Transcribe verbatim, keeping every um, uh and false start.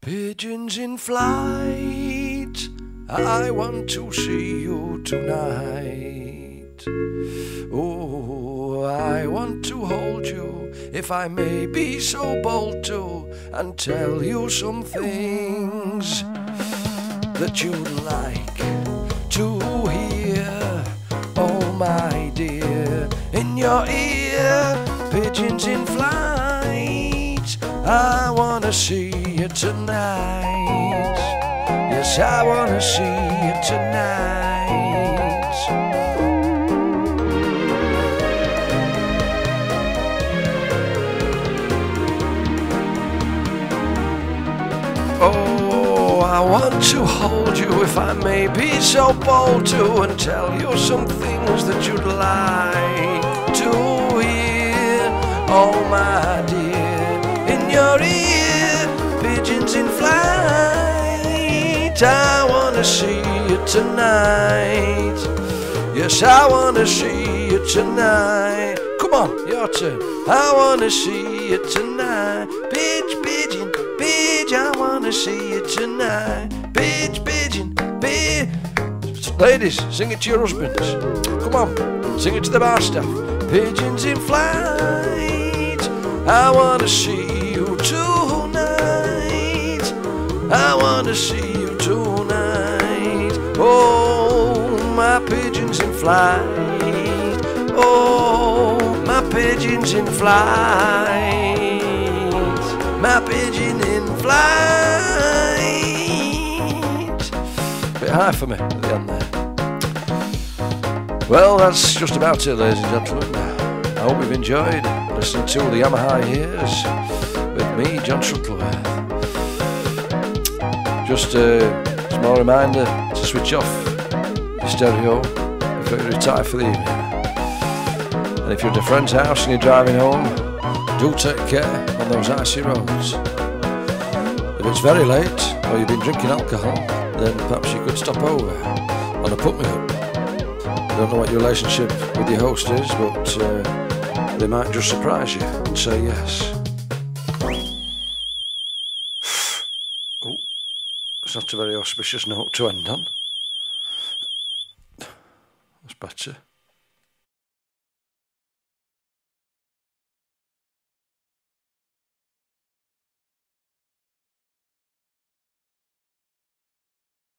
Pigeons in flight, I want to see you tonight. Oh, I want to hold you, if I may be so bold to, and tell you some things that you'd like to hear. Oh, my dear, in your ear, pigeons in flight, I wanna see you tonight. Yes, I wanna see you tonight. Oh, I want to hold you, if I may be so bold to, and tell you some things that you'd like to hear. Oh, my dear, in your ear, pigeons in flight, I wanna see you tonight. Yes, I wanna see you tonight. Come on, your turn. I wanna see you tonight. Pidge, pigeon, pidge, I wanna see you tonight. Pidge, pigeon, pidge. Ladies, sing it to your husbands. Come on, sing it to the bar staff. Pigeons in flight, I wanna see you tonight. I wanna see you tonight. Oh, my pigeons in flight. Oh, my pigeons in flight. My pigeon in flight. Bit high for me at the end there. Well, that's just about it, ladies and gentlemen. I hope you've enjoyed listening to the Yamaha Years with me, John Shuttleworth. Just a small reminder to switch off your stereo before you retire for the evening. And if you're at a friend's house and you're driving home, do take care on those icy roads. If it's very late or you've been drinking alcohol, then perhaps you could stop over on a put-me-up. I don't know what your relationship with your host is, but uh, they might just surprise you and say yes. Oh, it's not a very auspicious note to end on. That's better.